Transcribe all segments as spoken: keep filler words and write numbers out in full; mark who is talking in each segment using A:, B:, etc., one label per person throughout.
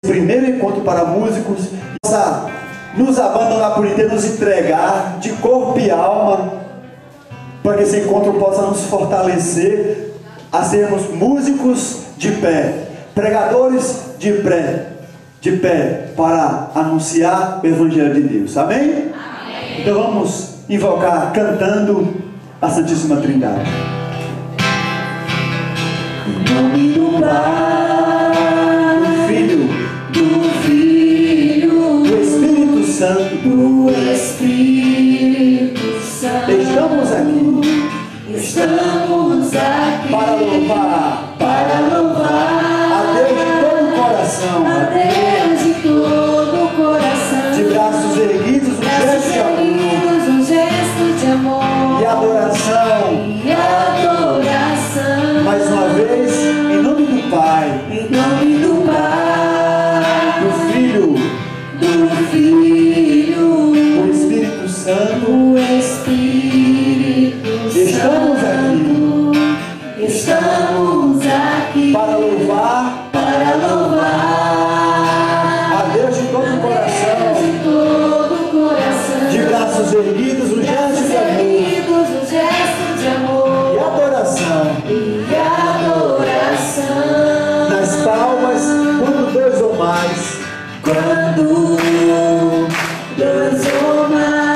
A: Primeiro encontro para músicos, possa nos abandonar por inteiro, nos entregar de corpo e alma, para que esse encontro possa nos fortalecer a sermos músicos de pé, pregadores de pé, de pé, para anunciar o Evangelho de Deus. Amém? Amém. Então vamos invocar cantando a Santíssima Trindade. Em nome do Pai, do Filho, do Filho, do Espírito Santo, do Espírito Santo. Estamos aqui, estamos aqui para louvar, para louvar a Deus de todo o coração, a Deus de todo o coração, de braços erguidos, um gesto de amor, um gesto de amor e adoração, e adoração. Mais uma vez, em nome do Pai, em nome do Pai, do Filho, do Filho, do Espírito Santo, o Espírito Estamos aqui, estamos aqui para louvar, para louvar a Deus de todo o coração, de todo o coração, de braços erguidos, um gesto de amor, um gesto de amor e adoração, e adoração. Nas palmas, quando dois ou mais, quando dois ou mais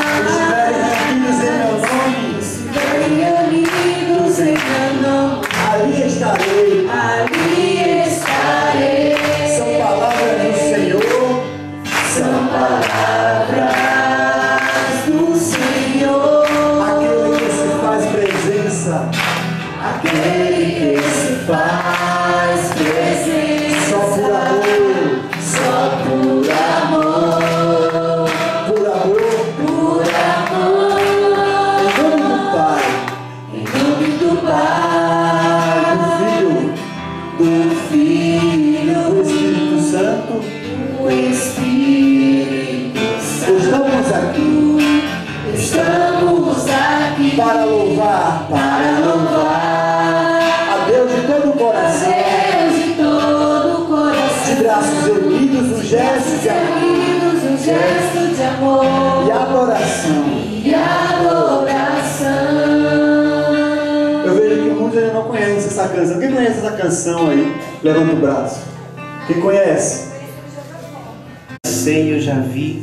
A: ali estarei, ali estarei. São palavras do Senhor, são palavras do Senhor. Aquele que se faz presença, aquele que se faz presença. Só por amor, só por amor, por amor, por amor. Em nome do Pai, em nome do Pai, do Filho, do Espírito Santo, o Espírito Santo. Estamos aqui, estamos aqui para louvar, para louvar a Deus de todo o coração, Deus de todo o coração, de braços erguidos, um gesto de amor, um gesto de amor e adoração, e adoração. Eu vejo que muitos ainda não conhecem essa canção. Quem conhece essa canção aí? Levanta o braço. Quem conhece?
B: Sei, eu já vi.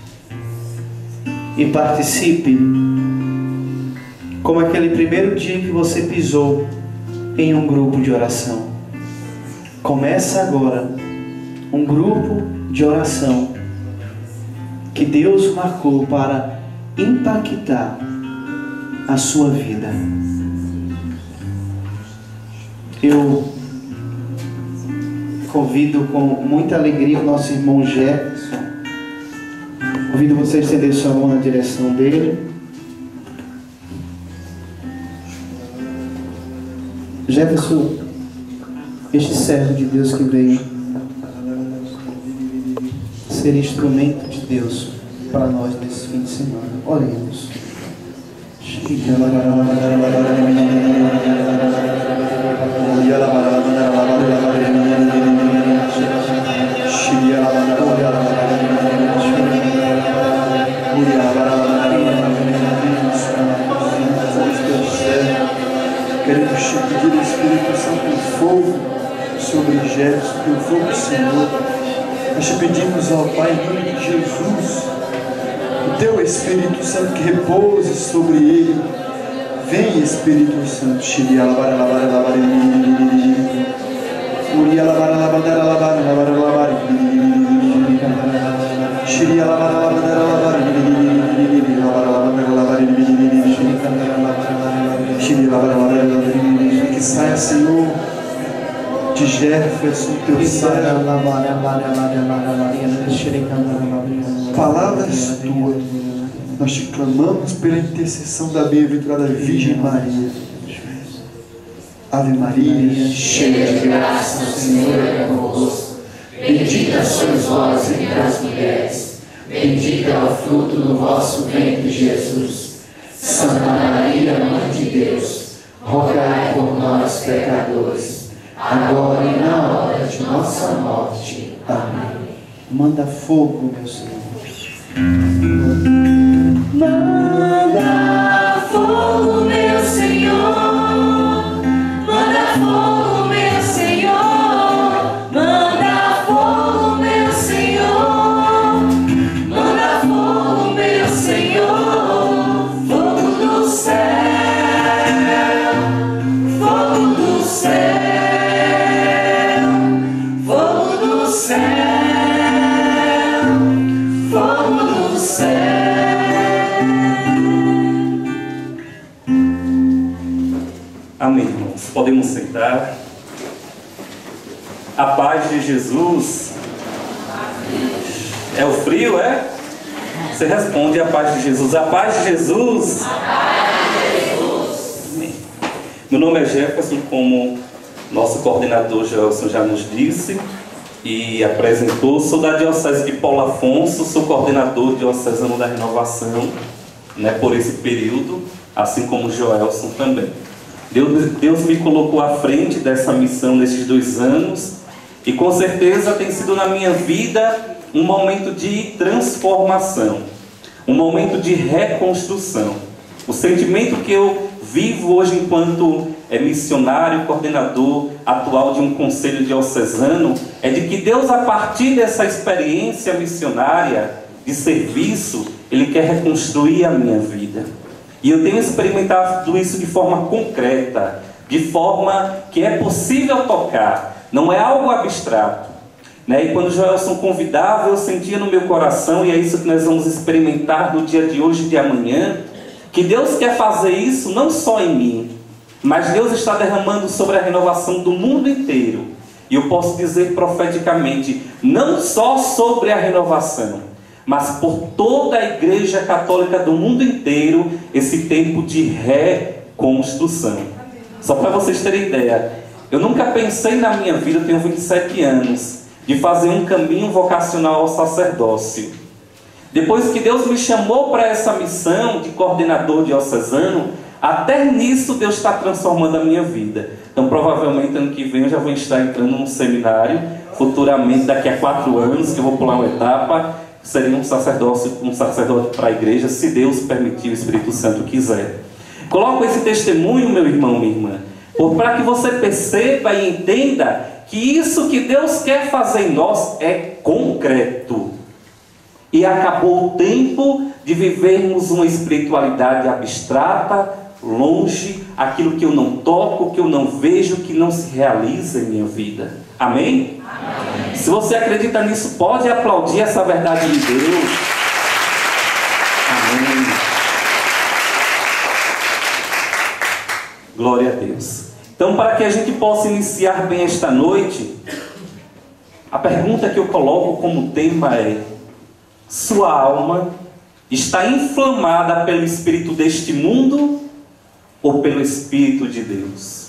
B: E participe como aquele primeiro dia que você pisou em um grupo de oração. Começa agora um grupo de oração que Deus marcou para impactar a sua vida. Eu convido com muita alegria o nosso irmão Jefferson. Convido você a estender sua mão na direção dele. Jefferson, este servo de Deus que veio ser instrumento de Deus para nós nesse fim de semana. Oremos.
A: Queremos te pedir, Espírito Santo, o fogo sobre Jefferson, que o fogo do Senhor. Nós te pedimos, ó Pai, em nome de Jesus, o teu Espírito Santo que repouse sobre ele. Vem, Espírito Santo. Que saia, Senhor, de Jefferson, teu saia palavras tuas. Nós te clamamos pela intercessão da bem-aventurada Virgem Maria. Ave Maria, cheia de graça, o Senhor é convosco. Bendita sois vós entre as mulheres, bendito é o fruto do vosso ventre, Jesus. Santa Maria, Mãe de Deus, rogai por nós, pecadores, agora e na hora de nossa morte. Amém.
B: Manda fogo, meu Senhor.
A: Manda fogo, meu Senhor. Manda fogo, meu Senhor. Manda fogo, meu Senhor. Manda fogo, meu Senhor. Fogo do céu. Fogo do céu. Fogo do céu.
C: Amém, irmãos. Podemos sentar. A paz de Jesus. É o frio, é? Você responde a paz de Jesus. A paz de Jesus. A paz de Jesus. Amém. Meu nome é Jefferson, como nosso coordenador Gelson já nos disse e apresentou. Sou da Diocese de Paulo Afonso, sou coordenador diocesano da Renovação, né, por esse período, assim como o Joelson também. Deus, Deus me colocou à frente dessa missão nesses dois anos e com certeza tem sido na minha vida um momento de transformação, um momento de reconstrução. O sentimento que eu vivo hoje enquanto é, missionário, coordenador atual de um conselho diocesano, é de que Deus, a partir dessa experiência missionária de serviço, Ele quer reconstruir a minha vida. E eu tenho experimentado isso de forma concreta, de forma que é possível tocar, não é algo abstrato. Né? E quando o Joelson convidava, eu sentia no meu coração, e é isso que nós vamos experimentar no dia de hoje e de amanhã, que Deus quer fazer isso não só em mim, mas Deus está derramando sobre a renovação do mundo inteiro. E eu posso dizer profeticamente, não só sobre a renovação, mas por toda a Igreja Católica do mundo inteiro, esse tempo de reconstrução. Só para vocês terem ideia, eu nunca pensei na minha vida, eu tenho vinte e sete anos, de fazer um caminho vocacional ao sacerdócio. Depois que Deus me chamou para essa missão de coordenador diocesano, até nisso Deus está transformando a minha vida. Então provavelmente ano que vem eu já vou estar entrando num seminário, futuramente daqui a quatro anos, que eu vou pular uma etapa, seria um sacerdócio, um sacerdote para a igreja, se Deus permitir, o Espírito Santo quiser. Coloco esse testemunho, meu irmão, minha irmã, para que você perceba e entenda que isso que Deus quer fazer em nós é concreto. E acabou o tempo de vivermos uma espiritualidade abstrata, longe, aquilo que eu não toco, que eu não vejo, que não se realiza em minha vida. Amém? Amém. Se você acredita nisso, pode aplaudir essa verdade de Deus. Amém. Glória a Deus. Então, para que a gente possa iniciar bem esta noite, a pergunta que eu coloco como tema é: sua alma está inflamada pelo espírito deste mundo ou pelo Espírito de Deus?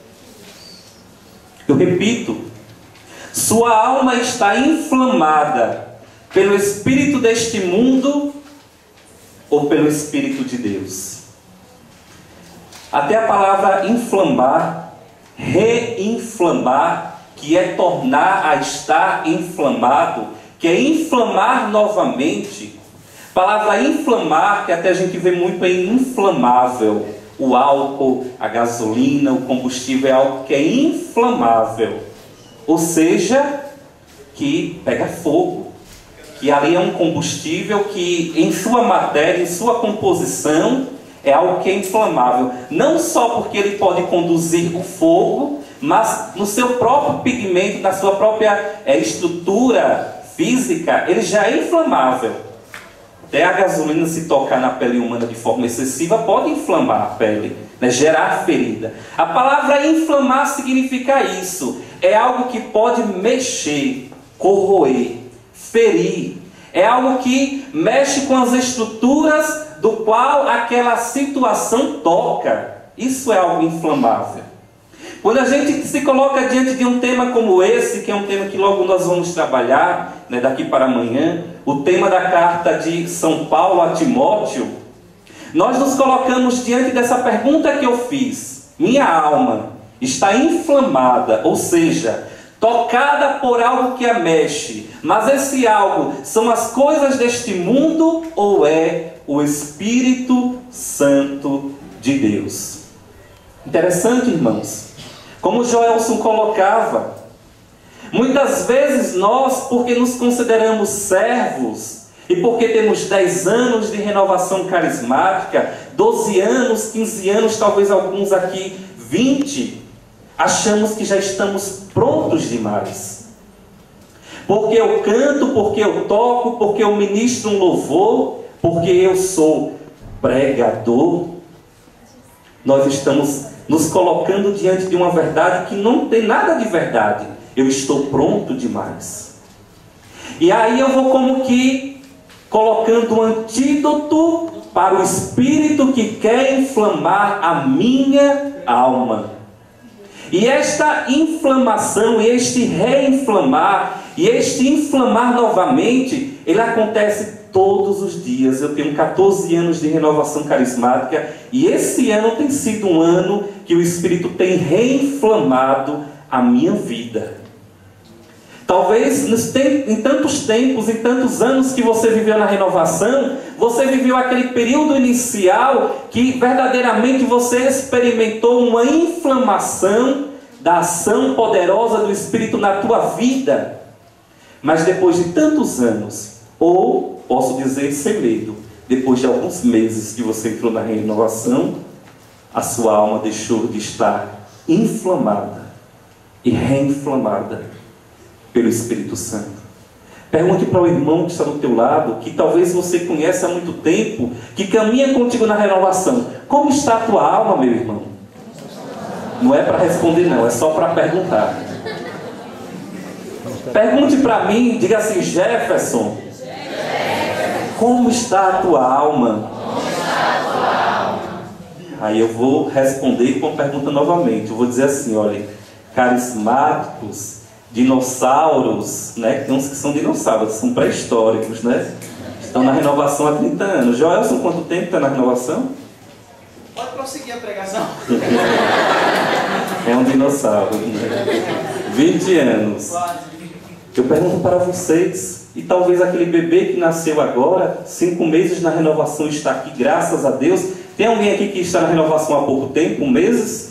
C: Eu repito, sua alma está inflamada pelo espírito deste mundo ou pelo Espírito de Deus? Até a palavra inflamar, reinflamar, que é tornar a estar inflamado, que é inflamar novamente. Palavra inflamar, que até a gente vê muito em inflamável. O álcool, a gasolina, o combustível é algo que é inflamável. Ou seja, que pega fogo. Que ali é um combustível que em sua matéria, em sua composição, é algo que é inflamável. Não só porque ele pode conduzir o fogo, mas no seu próprio pigmento, na sua própria é, estrutura física, ele já é inflamável. Até a gasolina, se tocar na pele humana de forma excessiva, pode inflamar a pele, né? Gerar ferida. A palavra inflamar significa isso. É algo que pode mexer, corroer, ferir. É algo que mexe com as estruturas do qual aquela situação toca. Isso é algo inflamável. Quando a gente se coloca diante de um tema como esse, que é um tema que logo nós vamos trabalhar, né, daqui para amanhã, o tema da carta de São Paulo a Timóteo, nós nos colocamos diante dessa pergunta que eu fiz. Minha alma está inflamada, ou seja, tocada por algo que a mexe. Mas esse algo são as coisas deste mundo ou é o Espírito Santo de Deus? Interessante, irmãos. Como Joelson colocava, muitas vezes nós, porque nos consideramos servos e porque temos dez anos de renovação carismática, doze anos, quinze anos, talvez alguns aqui vinte, achamos que já estamos prontos demais. Porque eu canto, porque eu toco, porque eu ministro um louvor, porque eu sou pregador, nós estamos nos colocando diante de uma verdade que não tem nada de verdade. Eu estou pronto demais. E aí eu vou como que colocando um antídoto para o espírito que quer inflamar a minha alma. E esta inflamação, este reinflamar, e este inflamar novamente, ele acontece todos os dias. Eu tenho catorze anos de renovação carismática, e esse ano tem sido um ano que o Espírito tem reinflamado a minha vida. Talvez em tantos tempos, em tantos anos que você viveu na renovação, você viveu aquele período inicial que verdadeiramente você experimentou uma inflamação da ação poderosa do Espírito na tua vida. Mas depois de tantos anos, ou posso dizer sem medo, depois de alguns meses que você entrou na renovação, a sua alma deixou de estar inflamada e reinflamada pelo Espírito Santo. Pergunte para o irmão que está do teu lado, que talvez você conhece há muito tempo, que caminha contigo na renovação: como está a tua alma, meu irmão? Não é para responder não, é só para perguntar. Pergunte para mim, diga assim: Jefferson, como está a tua alma? Aí eu vou responder com a pergunta novamente. Eu vou dizer assim: olha, carismáticos, dinossauros, né? Tem uns que são dinossauros, são pré-históricos, né? Estão na renovação há trinta anos. Joelson, quanto tempo está na renovação?
A: Pode prosseguir a pregação.
C: É um dinossauro, né? vinte anos. Eu pergunto para vocês, e talvez aquele bebê que nasceu agora, cinco meses na renovação, está aqui, graças a Deus. Tem alguém aqui que está na renovação há pouco tempo, meses?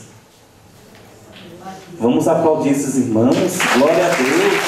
C: Vamos aplaudir esses irmãos, glória a Deus.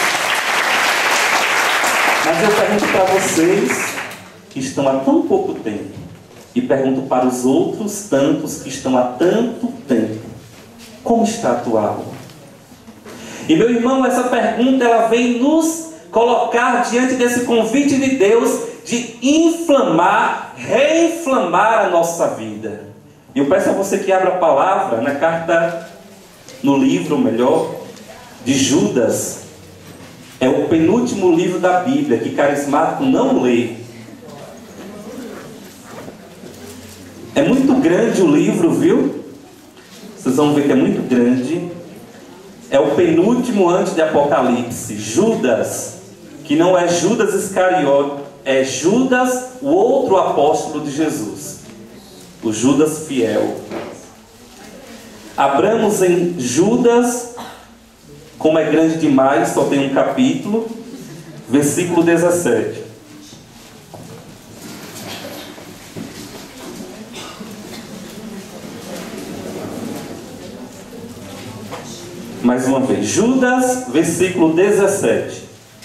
C: Mas eu pergunto para vocês que estão há tão pouco tempo, e pergunto para os outros tantos que estão há tanto tempo: como está a tua alma? E meu irmão, essa pergunta ela vem nos colocar diante desse convite de Deus de inflamar, reinflamar a nossa vida. Eu peço a você que abra a palavra na carta, no livro melhor, de Judas. É o penúltimo livro da Bíblia que carismático não lê. É muito grande o livro, viu? Vocês vão ver que é muito grande. É o penúltimo antes de Apocalipse. Judas, que não é Judas Iscariote, é Judas, o outro apóstolo de Jesus, o Judas fiel. Abramos em Judas, como é grande demais, só tem um capítulo, versículo dezessete. Mais uma vez, Judas, versículo dezessete.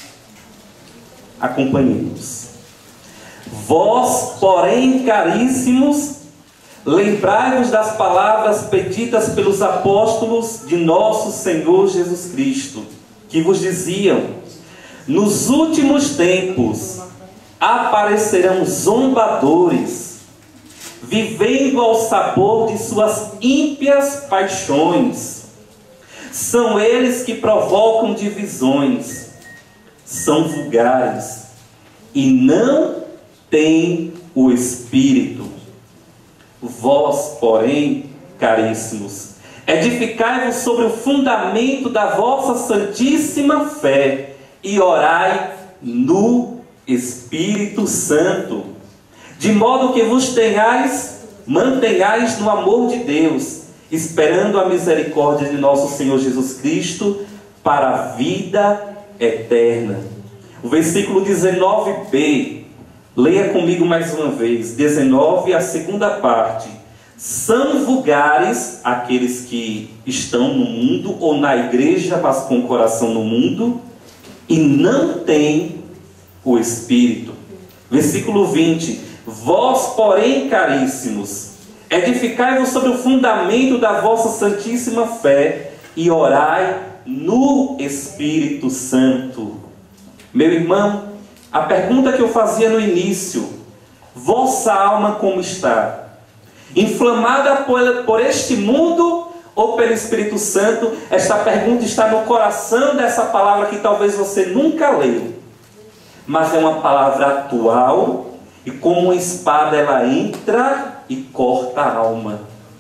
C: Acompanhemos. Vós, porém, caríssimos, lembrai-vos das palavras pedidas pelos apóstolos de nosso Senhor Jesus Cristo, que vos diziam: nos últimos tempos aparecerão zombadores, vivendo ao sabor de suas ímpias paixões. São eles que provocam divisões, são vulgares e não têm o Espírito. Vós, porém, caríssimos, edificai-vos sobre o fundamento da vossa santíssima fé e orai no Espírito Santo, de modo que vos tenhais, mantenhais no amor de Deus, esperando a misericórdia de nosso Senhor Jesus Cristo para a vida eterna. O versículo dezenove b, leia comigo mais uma vez, dezenove, a segunda parte. São vulgares aqueles que estão no mundo ou na igreja, mas com o coração no mundo, e não têm o Espírito. Versículo vinte. Vós, porém, caríssimos, edificai-vos sobre o fundamento da vossa santíssima fé e orai no Espírito Santo. Meu irmão, a pergunta que eu fazia no início: vossa alma como está? Inflamada por, por este mundo ou pelo Espírito Santo? Esta pergunta está no coração dessa palavra que talvez você nunca leu, mas é uma palavra atual, e como uma espada ela entra e corta a alma.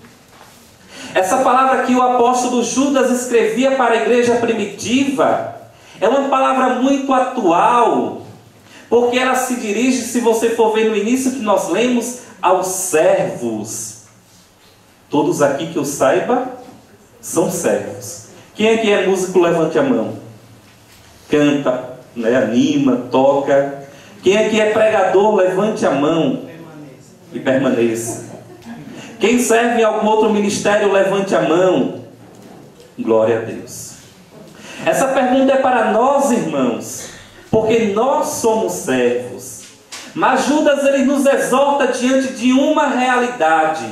C: Essa palavra que o apóstolo Judas escrevia para a igreja primitiva é uma palavra muito atual, porque ela se dirige, se você for ver no início que nós lemos, aos servos. Todos aqui que eu saiba são servos. Quem aqui é músico, levante a mão. Canta, né, anima, toca. Quem aqui é pregador, levante a mão e permaneça. Quem serve em algum outro ministério, levante a mão. Glória a Deus. Essa pergunta é para nós, irmãos, porque nós somos servos. Mas Judas, ele nos exorta diante de uma realidade.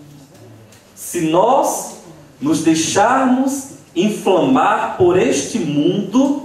C: Se nós nos deixarmos inflamar por este mundo,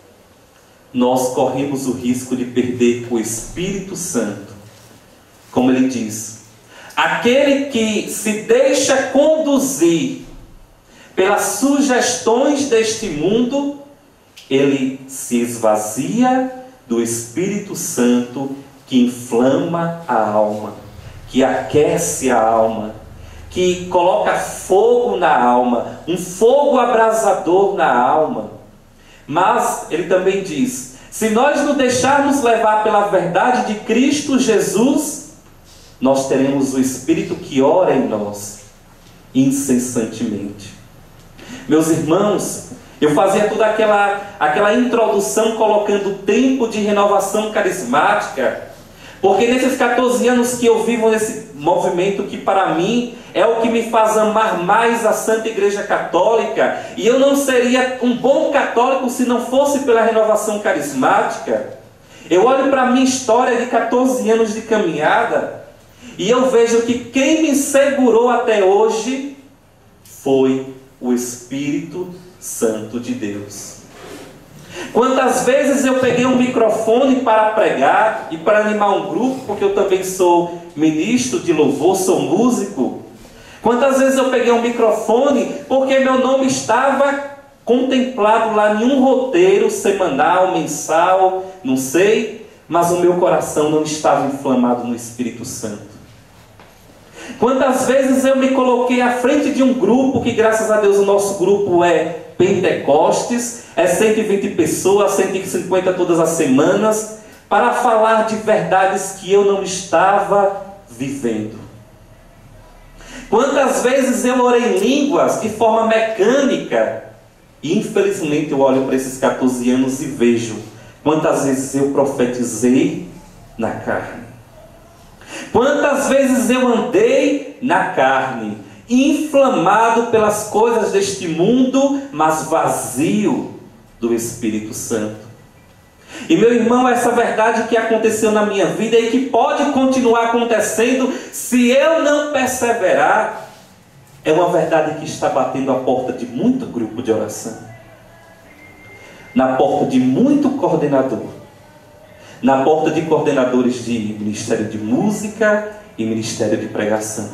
C: nós corremos o risco de perder o Espírito Santo. Como ele diz, aquele que se deixa conduzir pelas sugestões deste mundo, ele se esvazia do Espírito Santo, que inflama a alma, que aquece a alma, que coloca fogo na alma, um fogo abrasador na alma. Mas ele também diz, se nós nos deixarmos levar pela verdade de Cristo Jesus, nós teremos o Espírito que ora em nós, incessantemente. Meus irmãos, eu fazia toda aquela, aquela introdução colocando o tempo de renovação carismática, porque nesses quatorze anos que eu vivo nesse movimento, que para mim é o que me faz amar mais a Santa Igreja Católica, e eu não seria um bom católico se não fosse pela renovação carismática. Eu olho para a minha história de quatorze anos de caminhada, e eu vejo que quem me segurou até hoje foi o Espírito Santo de Deus. Quantas vezes eu peguei um microfone para pregar e para animar um grupo, porque eu também sou ministro de louvor, sou músico. Quantas vezes eu peguei um microfone porque meu nome estava contemplado lá em um roteiro semanal, mensal, não sei, mas o meu coração não estava inflamado no Espírito Santo. Quantas vezes eu me coloquei à frente de um grupo, que graças a Deus o nosso grupo é Pentecostes, é cento e vinte pessoas, cento e cinquenta todas as semanas, para falar de verdades que eu não estava vivendo. Quantas vezes eu orei em línguas de forma mecânica, e infelizmente eu olho para esses quatorze anos e vejo quantas vezes eu profetizei na carne. Quantas vezes eu andei na carne, inflamado pelas coisas deste mundo, mas vazio do Espírito Santo. E meu irmão, essa verdade que aconteceu na minha vida e que pode continuar acontecendo se eu não perseverar, é uma verdade que está batendo a porta de muito grupo de oração, na porta de muito coordenador, na porta de coordenadores de Ministério de Música e Ministério de Pregação.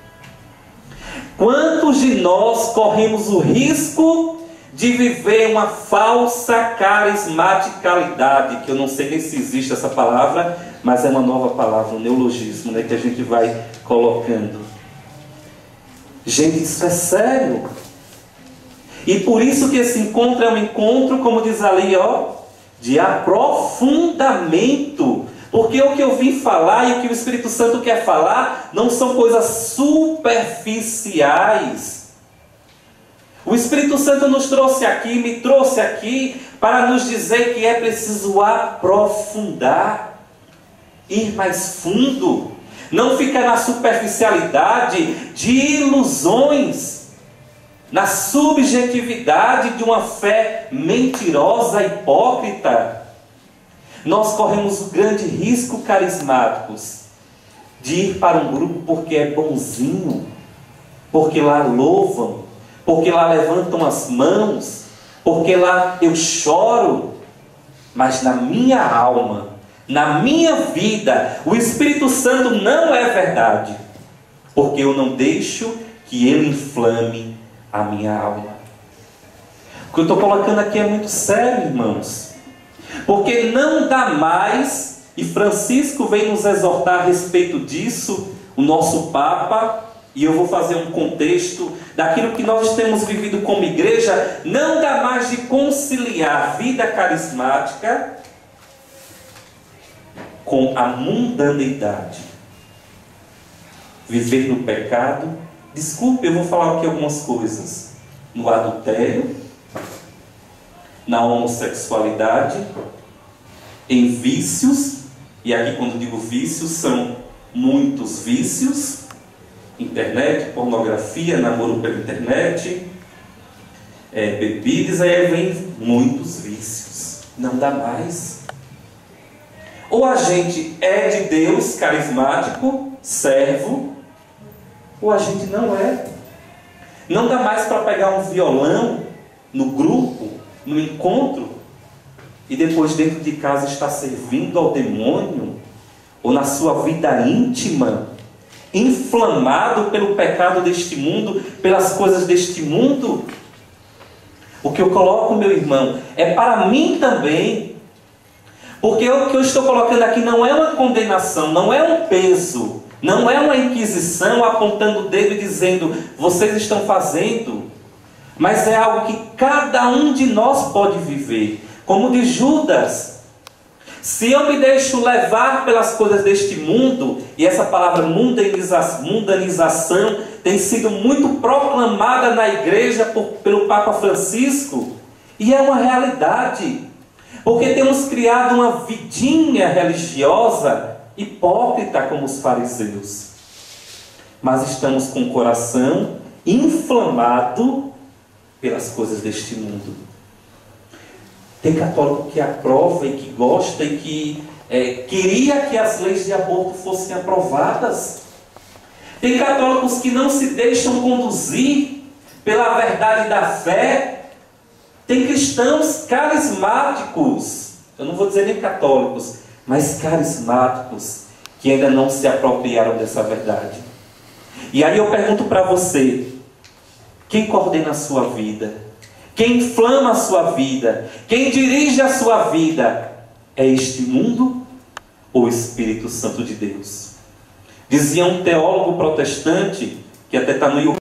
C: Quantos de nós corremos o risco de viver uma falsa carismaticalidade, que eu não sei nem se existe essa palavra, mas é uma nova palavra, um neologismo, né, que a gente vai colocando. Gente, isso é sério. E por isso que esse encontro é um encontro, como diz ali, ó, de aprofundamento. Porque o que eu vim falar e o que o Espírito Santo quer falar não são coisas superficiais. O Espírito Santo nos trouxe aqui, me trouxe aqui, para nos dizer que é preciso aprofundar, ir mais fundo, não ficar na superficialidade de ilusões, na subjetividade de uma fé mentirosa, hipócrita. Nós corremos o grande risco, carismáticos, de ir para um grupo porque é bonzinho, porque lá louvam, porque lá levantam as mãos, porque lá eu choro, mas na minha alma, na minha vida, o Espírito Santo não é verdade, porque eu não deixo que ele inflame a minha alma. O que eu estou colocando aqui é muito sério, irmãos, porque não dá mais. E Francisco vem nos exortar a respeito disso, o nosso Papa, e eu vou fazer um contexto daquilo que nós temos vivido como igreja. Não dá mais de conciliar a vida carismática com a mundanidade. Viver no pecado, desculpe, eu vou falar aqui algumas coisas, no adultério, na homossexualidade, em vícios. E aqui, quando digo vícios, são muitos vícios: internet, pornografia, namoro pela internet, é, bebidas, aí vem muitos vícios. Não dá mais. Ou a gente é de Deus, carismático, servo, ou a gente não é. Não dá mais para pegar um violão no grupo, no encontro, e depois dentro de casa está servindo ao demônio, ou na sua vida íntima, inflamado pelo pecado deste mundo, pelas coisas deste mundo. O que eu coloco, meu irmão, é para mim também, porque o que eu estou colocando aqui não é uma condenação, não é um peso, não é uma inquisição apontando o dedo e dizendo, vocês estão fazendo, mas é algo que cada um de nós pode viver. Como de Judas, se eu me deixo levar pelas coisas deste mundo, e essa palavra mundaniza, mundanização tem sido muito proclamada na igreja por, pelo Papa Francisco, e é uma realidade, porque temos criado uma vidinha religiosa hipócrita como os fariseus, mas estamos com o coração inflamado pelas coisas deste mundo. Tem católico que aprova e que gosta e que é, queria que as leis de aborto fossem aprovadas. Tem católicos que não se deixam conduzir pela verdade da fé. Tem cristãos carismáticos, eu não vou dizer nem católicos, mas carismáticos, que ainda não se apropriaram dessa verdade. E aí eu pergunto para você, quem coordena a sua vida? Quem inflama a sua vida? Quem dirige a sua vida? É este mundo ou o Espírito Santo de Deus? Dizia um teólogo protestante, que até está no YouTube,